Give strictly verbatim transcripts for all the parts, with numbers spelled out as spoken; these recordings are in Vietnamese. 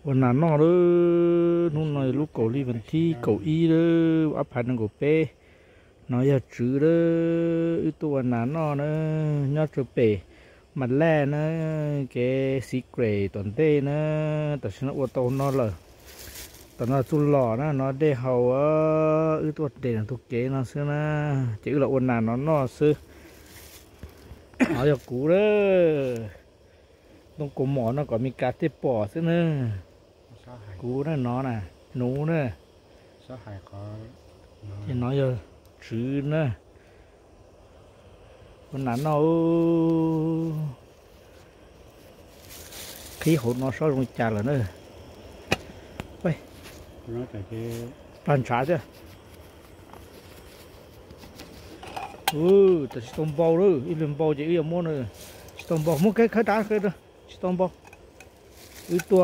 วันนั้นnó đó lúc này lúc cậu đi vận thi cậu y đó áp hành năng của p nói giờ chữ đó ưu túวันนั้นnó nó nhớ chữ p mặt lẻ nó cái secret toàn tê nó tại sao nó ô tô nó là tại nó chun lò nó nó để hậu ưu tú để là thuộc kế nó xưa nó chữ làวันนั้นnó nó xưa nói giờ cũ đó trong cổ mỏ nó cóมีcá tê bỏ xưa nữa cú đó nó nè nú nữa thì nói giờ chữ nữa con nắn nó khí hậu nó sôi trong trà là nữa vậy nó phải cái bàn trà chứ ừ tại tôm bò đó ít lần bò chỉ ít mua nữa tôm bò mua cái khởi đá cái đó tôm bò ít tua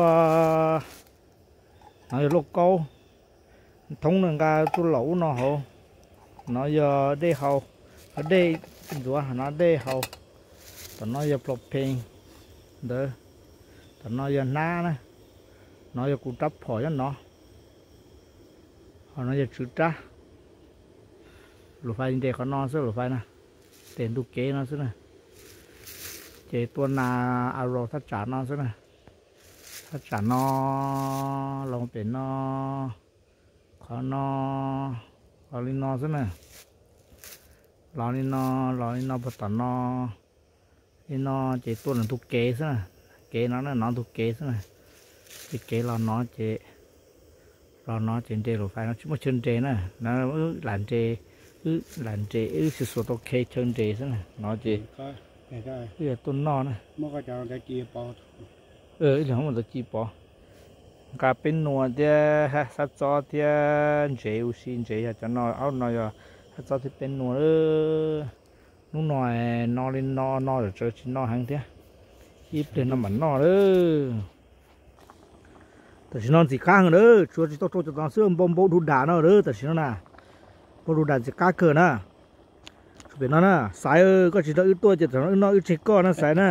nói lô câu thông nâng ca tu lẩu nó hậu nó giờ đây hậu ở đây rồi nó đây hậu tao nói giờ plop pin đó tao nói giờ na nè nói giờ cụ trắp hỏi nó họ nói giờ chữ tra lục phai để có non xíu lục phai nè tiền tu kế nó xíu nè chế tuần na aro thắt chả nó xíu nè thắt chả nó lòng biển nó khó nó lò lên nó xíu nè lò lên nó lò lên nó bắt tận nó lên nó chế tuần là tu kế xíu nè kế nó là nó tu kế xíu nè cái kế lò nó chế lò nó trên chế lục phai nó chỉ một chân chế nè nó làm chế cứ làm chế cứ sử dụng tao kê chân chế xíu nè nó chế cái là tuần nó nè mới có cho cái chia bò ừ thì không có chi bỏ cả bên nua thì sát cho thì chế u xin chế cho nó áo nó giờ sát cho thì bên nua nữa lúc nói nó lên nó nó rồi chơi chỉ nó hàng thế ít lên nó mặn nó nữaแต่ฉันนอนสีข้างเด้อชัวร์จะต้องโตจะต้องเสื่อมบอมโบดูด่าเนาะเด้อแต่ฉันน่ะบดูด่าจะกล้าเกินนะเป็นนั่นน่ะสายเออก็จะต้องอึดตัวจะต้องอึดน้อยอึดเช็คก้อนนะสายน่ะ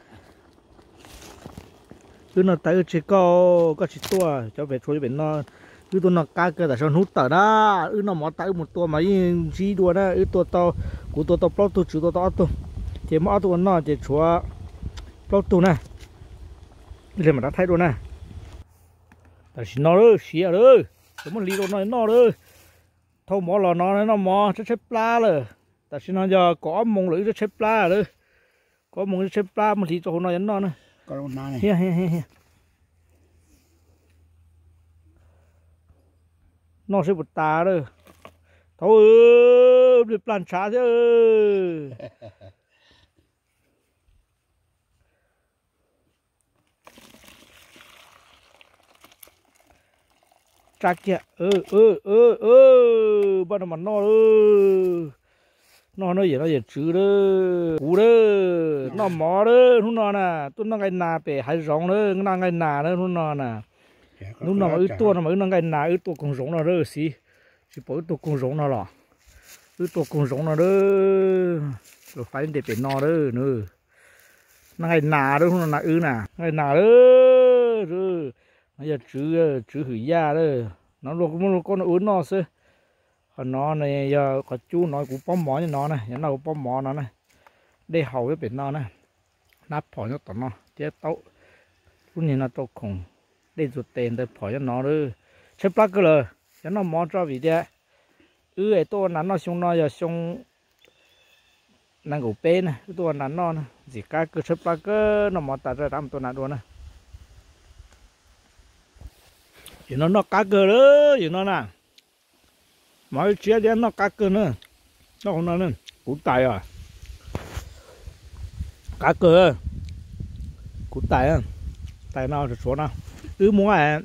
คือnó tới chỉ có có chỉ tua cho về chuối bên nó cứ tôi nó cá cơ là sao nút tờ đó cứ nó mỏ tới một tua mà chỉ đua đó cứ tua to của tua to plot tua chữ tua to tua chỉ mỏ tua nó chỉ chúa plot tua nè đây mà đã thay đồ nè tại chỉ nó đó xí ở đó chúng mình lý đồ nó nó đó thâu mỏ lò nó nó mỏ sẽ xếp pla rồi tại chỉ nó giờ có mông lưỡi sẽ xếp pla rồi có mông xếp pla mà thì cho nó nó nè con này here here here nó sẽ bật tà rồi thôi bị plan trả chứ chắc chưa ơ ơ ơ ơ bắt đầu mà nó ơ nó nó gì nó gì chữ đó cú đó nó mỏ đó lúc nó nè tôi nó cái nà bể hay rong đó nó cái nà đó lúc nó nè lúc nó ứ tua nó mà ứ nó cái nà ứ tua cùng rong nó đó xí xí bỏ ứ tua cùng rong nó lọ ứ tua cùng rong nó đó rồi phải để bể nó đó nữa nó cái nà đó lúc nó nà ứ nè cái nà đó rồi nó giờ chữ chữ hủy da đó nó luôn con nó ứ nó xí nó này giờ có chú nói cũng bom mỏ như nó này nó cũng bom mỏ nó này đây hầu cái biển nó này nắp phổi cho tụi nó chế tấu lúc này nó tấu khủng đây rụt tiền để phổi cho nó nữa chế plug cơ rồi cho nó mỏ cho vì thế ừ ấy tôi nắn nó xong nó giờ xong năng của bên này tôi nắn nó chỉ cá cơ chế plug cơ nó mỏ tạt ra đám tôi nắn luôn này thì nó nó cá cơ đó thì nó nè mọi chuyện thì nó cá cơ nữa nó không nói nữa củ tài à cá cơ củ tài à tài nào thì số nào cứ mua à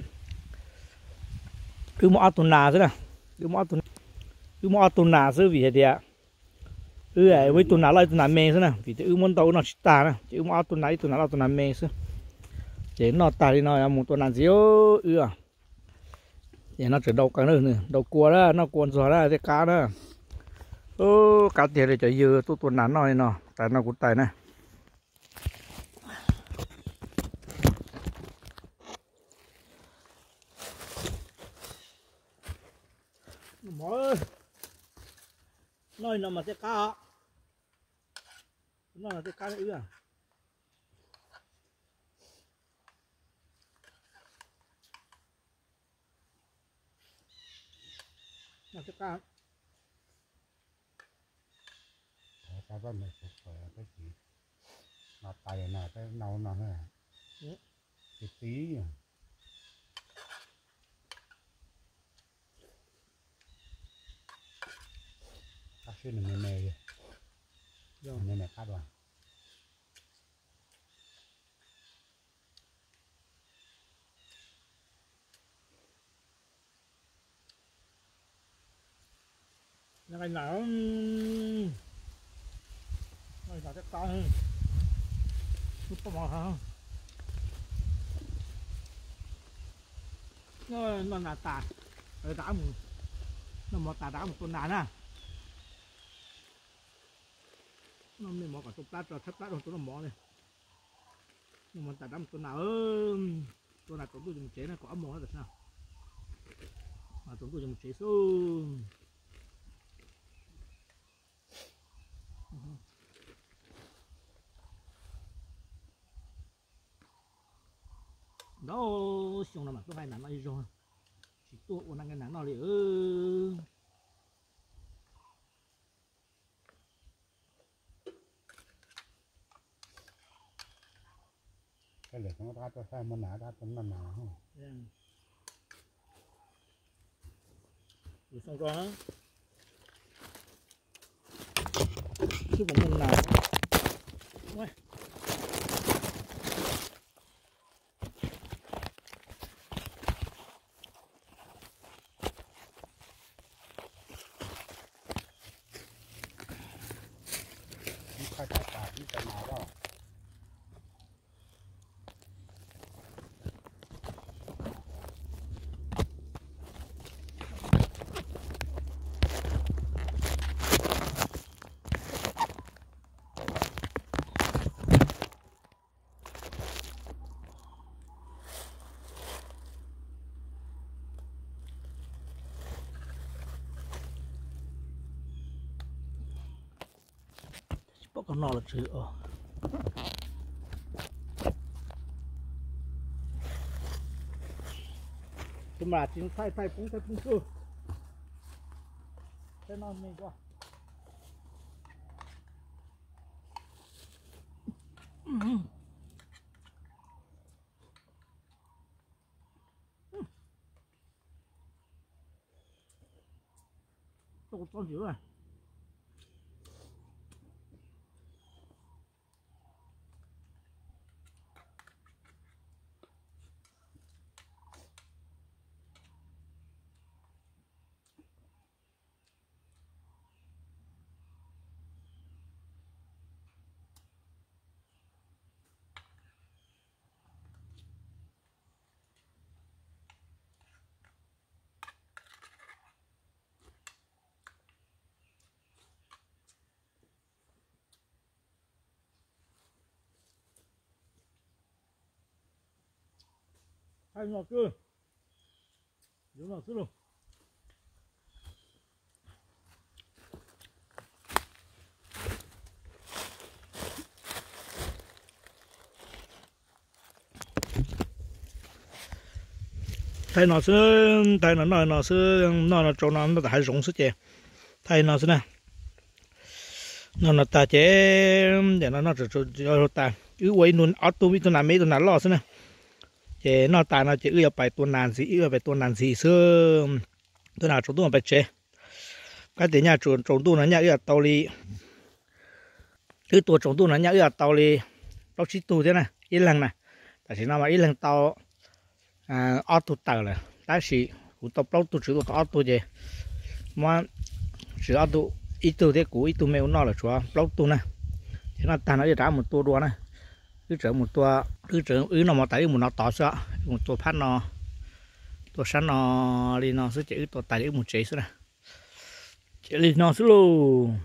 cứ mua tuần nào thế nào cứ mua tuần cứ mua tuần nào chứ vì thế à cứ ấy với tuần nào lại tuần nào mê thế nào vì thế cứ muốn tàu nó ta nè chứ mua tuần này tuần nào là tuần nào mê chứ để nó tài thì nó một tuần nào xíu ừ à thì nó chỉ đầu cá nữa nữa đầu cua đó nó cuốn giò đó cái cá đó ô cá tiền để chạy dừa tôi tuần nắn nói nó tại nó cũng tài này mỗi nơi nào mà sẽ cá nó là sẽ cá nữa à nó sẽ cá cái vấn này phải phải cái gì mà tay nào cái nấu nào này cái tí các chuyện này này rồi này này cắt vào ngày nào ngày nào cái con chút có mỏ hả nó nó là tà ở đá một nó mỏ tà đá một con đàn à nó mình mỏ cả chục lát rồi thất lát rồi tôi nó mỏ này nhưng mà tà đá một con nào ơi con nào tôi dùng chế này có ấm mỏ được sao mà tôi dùng chế số đó xong là mà tôi hay nắn nó đi rồi chỉ tôi còn đang cái nắn nó đi ư cái lửa nó ra cho sai món nào ra tấm năm nào không rồi xong rồi chứ còn món nào Ôi. khai thác cả những cái nào đó bóc con nọ là chữ ờ cái mà chính thay thay cũng thay cũng chưa thế nó mình qua tôi có chữ này hai ngọt cơ đúng là sức luôn thay nó sẽ thay nó nó nó sẽ nó nó cho nó nó hay rộng sức chế thay nó sẽ nè nó nó ta chế để nó nó cho cho ta cứ quay luôn ở tôi biết tôi làm mấy tôi làm lo sẽ nè chế nó ta nó chế ưa phải tôi làm gì ưa phải tôi làm gì xưa tôi nào chúng tôi phải chế cái tiền nhà chúng chúng tôi nó nhà ưa tàu li cáiตัวchúng tôi nó nhà ưa tàu li tàu chỉ tôi thế này ít lần này tại vì nó mà ít lần tàu à ở tôi tàu là tại vì của tàu bao tôi chỉ có ở tôi gì mà chỉ ở tôi ít tôi thế của ít tôi mấy nó là chúa bao tôi này thì nó ta nó trả một tôi đua này cứ trở một tua cứ trở ứ nó mà tại một nó tỏ sợ một tua phát nó tua sắn nó đi nó sẽ chỉ tua tại một chế nữa chỉ đi nó sẽ luôn